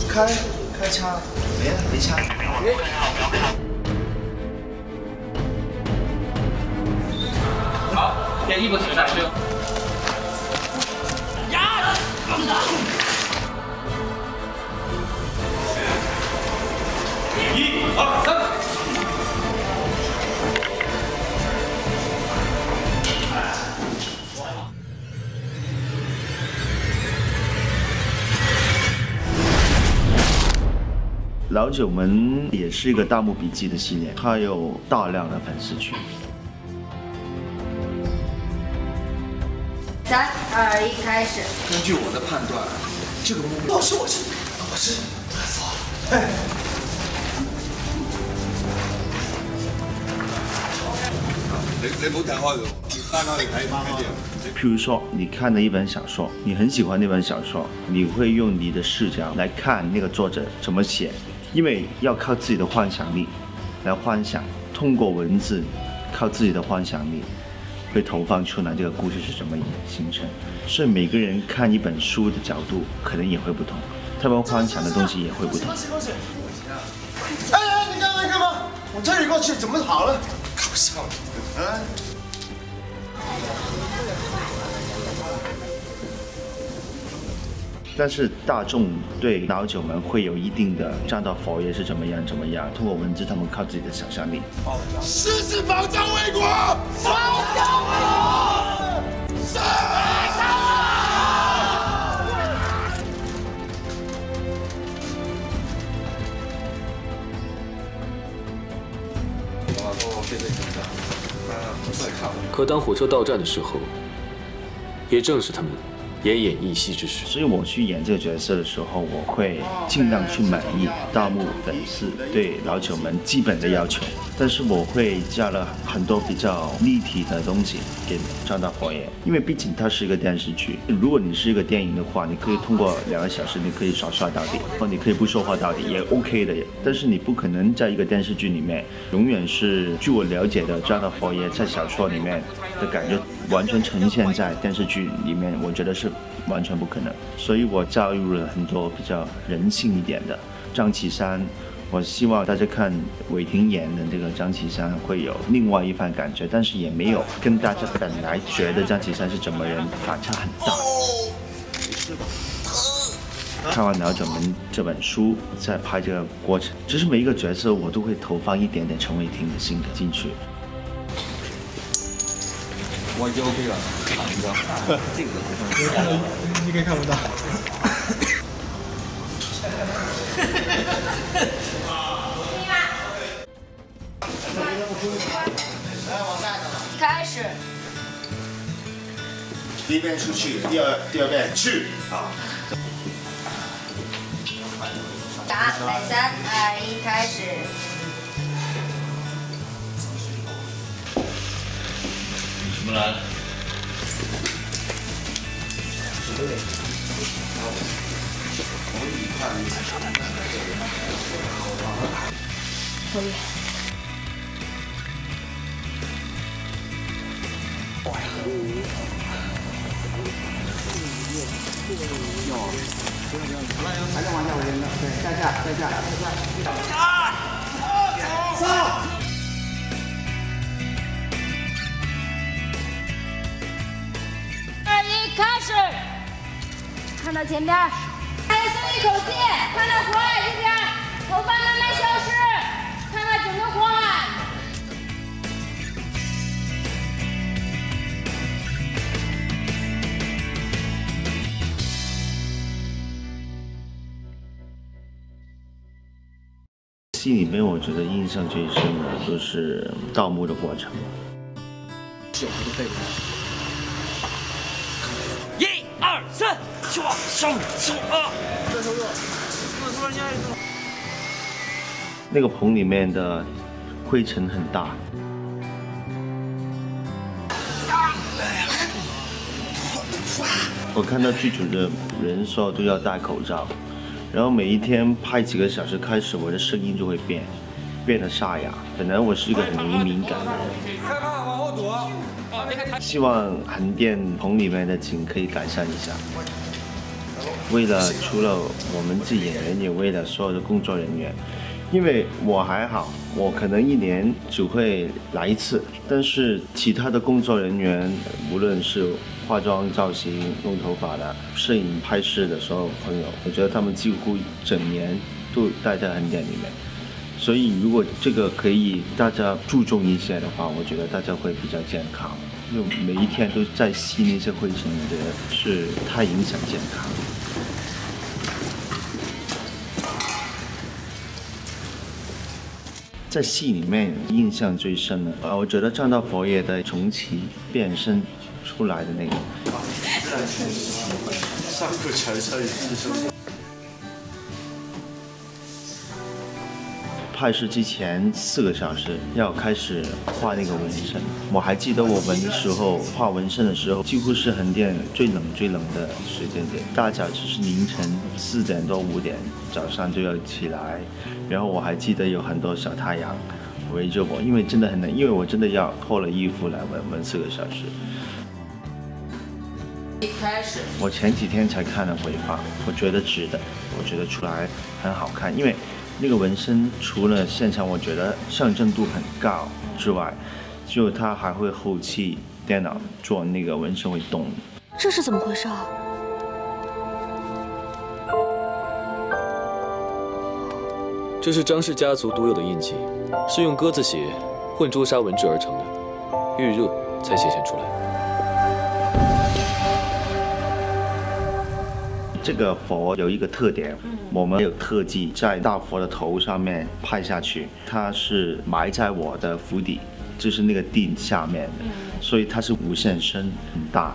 开枪，没枪。 好，点衣服停下去。呀！1、2、3。 老九门也是一个《盗墓笔记》的系列，它有大量的粉丝群。 3、2、1，开始。 根据我的判断，这个目标我是，哎。你唔好睇開佢，翻開嚟睇翻開啲。 譬如說，你看了一本小說，你很喜歡那本小說，你會用你的視角來看那個作者怎麼寫。 因為要靠自己的幻想力來幻想，通過文字，靠自己的幻想力，會投放出來這個故事是怎麼形成。所以每個人看一本書的角度可能也會不同，他們幻想的東西也會不同。 哎，你幹嘛？我推你過去，怎麼跑了？搞笑！啊！ 但是大眾對老九門會有一定的占道佛爺是怎麼樣，通過文字，他們靠自己的想象力。 誓死保家衛國，保家衛國，是啊！ 可当火车到站的时候，也正是他们奄奄一息之时。 所以我去演这个角色的时候，我会尽量去满意盗墓粉丝对老九门基本的要求，但是我会加了很多比较立体的东西给占道佛爷，因为毕竟它是一个电视剧。如果你是一个电影的话，你可以通过2个小时，你可以耍帅到底，你可以不说话到底也 OK 的。但是你不可能在一个电视剧里面永远是，据我了解的，占道佛爷在小说里面的感觉完全呈现在电视剧里面，我觉得是完全不可能。所以我加入了很多比较人性一点的张启山。我希望大家看韦霆演的这个张启山会有另外一番感觉，但是也没有跟大家本来觉得张启山是怎么人反差很大。看完《老九门》这本书，在拍这个过程，其实每一个角色我都会投放一点点陈伟霆的性格进去。 我已经 OK 了，你知道？这个你可以看不到。 开始。 第一遍出去，第二遍去啊。 打，来3、2、1，开始。 什么来？ 可以。 还在往下，我觉得对，下架。上。 2、1，开始。看到前边，再松一口气，看到火海这边，头发慢慢消失，看看整个火海。 戏里面我觉得印象最深的就是盗墓的过程。 酒都背过 1、2、3，去往上啊！ 那个棚里面的灰尘很大。我看到剧组的人说都要戴口罩。 然后每一天拍几个小时开始，我的声音就会变得沙哑。本来我是一个很容易敏感的人， 害怕往后躲。 希望横店棚里面的景可以改善一下。 为了除了我们自己演员，也为了所有的工作人员。因为我还好，我可能1年只会来1次，但是其他的工作人员，无论是化妆、造型、弄头发的、摄影、拍摄的所有朋友，我觉得他们几乎整年都待在横店里面。所以如果这个可以大家注重一些的话，我觉得大家会比较健康。因为每一天都在吸那些灰尘，我觉得是太影响健康。在戏里面印象最深的，我觉得站到佛爷的重启变身出来的那个。 上个全身是什么？ 拍摄之前4个小时要开始画那个纹身，我还记得我纹的时候，画纹身的时候，几乎是横店最冷的时间点，大家只是凌晨4点多5点，早上就要起来，然后我还记得有很多小太阳围着我，因为真的很冷，因为我真的要脱了衣服来纹4个小时。我前几天才看了回放，我觉得值得，我觉得出来很好看，因为那个纹身除了现场我觉得象征度很高之外，就它还会后期电脑做那个纹身会动。 这是怎么回事啊？ 这是张氏家族独有的印记，是用鸽子血混朱砂纹制而成的，遇热才显现出来。 这个佛有一个特点，我们有特技在大佛的头上面拍下去，它是埋在我的府邸，就是那个地下面的，所以它是无限深很大。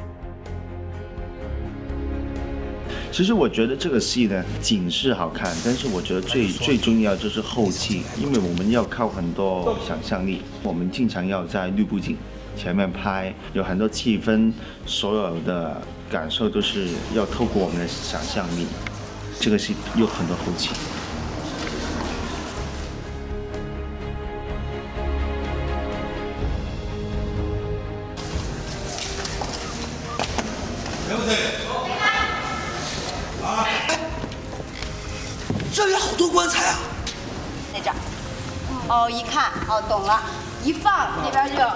其实我觉得这个戏呢，景是好看，但是我觉得最重要就是后期，因为我们要靠很多想象力，我们经常要在绿布景前面拍，有很多气氛，所有的感受都是要透过我们的想象力。这个戏有很多后期。 没问题。啊！这里好多棺材啊！ 在这儿。哦，一看，哦，懂了。一放那边就，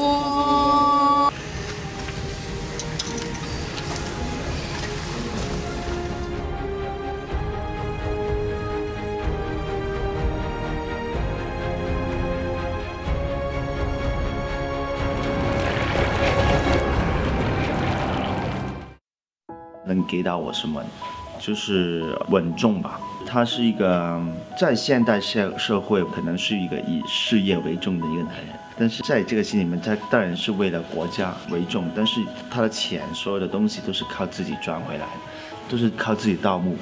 能给到我什么？就是稳重吧。他是一个在现代社会可能是一个以事业为重的一个男人，但是在这个戏里面，他当然是为了国家为重，但是他的钱所有的东西都是靠自己赚回来的，都是靠自己盗墓。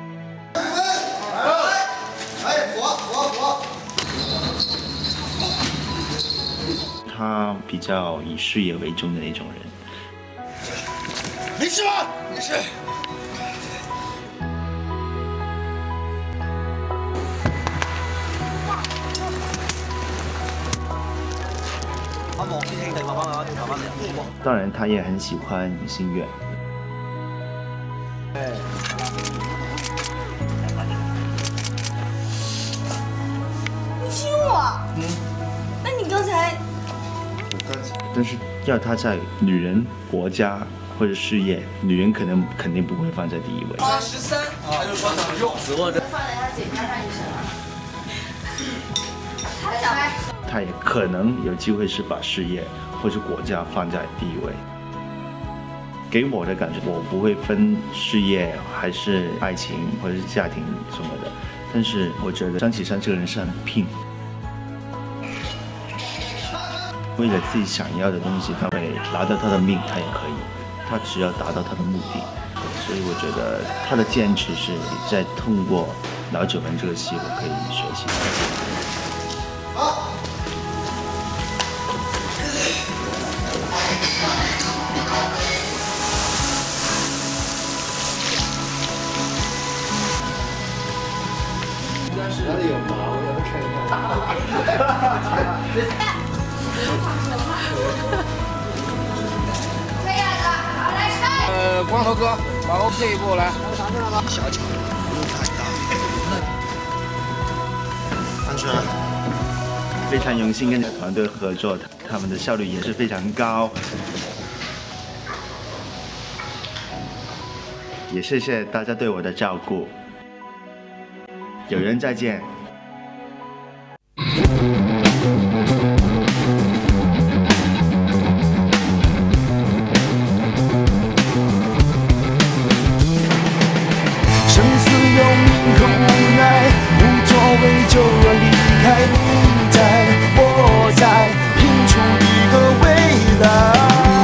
他比较以事业为重的那种人。 没事吧？没事。 当然，他也很喜欢明星乐。 你亲我？那你刚才？ 但是要他在女人、国家或者事业，女人肯定不会放在第一位。 13，他就说怎么用10万。 放在他嘴边上一声。他想拍。 他也可能有机会是把事业或是国家放在第一位。给我的感觉，我不会分事业还是爱情或者是家庭什么的，但是我觉得张启山这个人是很拼，为了自己想要的东西，他会拿到他的命，他也可以，他只要达到他的目的。所以我觉得他的坚持是在通过《老九门》这个戏，我可以学习。 哪里有毛？我要看一看。 这样的，好来， 光头哥。 往后退一步来。 小巧，不用太大。安全。 非常荣幸跟团队合作，他们的效率也是非常高。也谢谢大家对我的照顾。有缘再见。 生死有命，可无奈，无作为就要离开。你在，我在，拼出一个未来。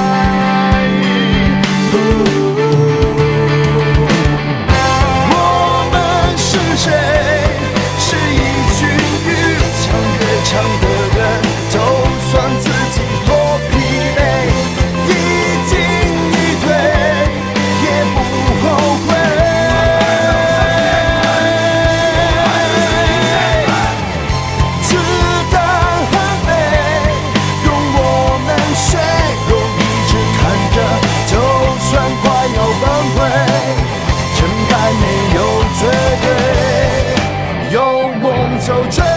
我们是谁？是一群越强越强的人，就算自己多疲惫，一进一退，也不后悔。没有绝对，有梦就追。